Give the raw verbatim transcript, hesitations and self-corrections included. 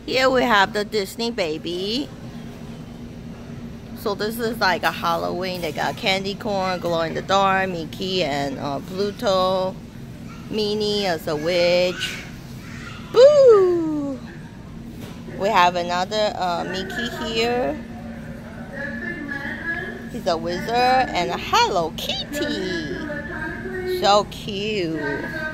Here we have the Disney baby. So this is like a Halloween. They got candy corn, glow in the dark, Mickey and uh, Pluto, Minnie as a witch. Boo! We have another uh, Mickey here. He's a wizard and a Hello Kitty. So cute.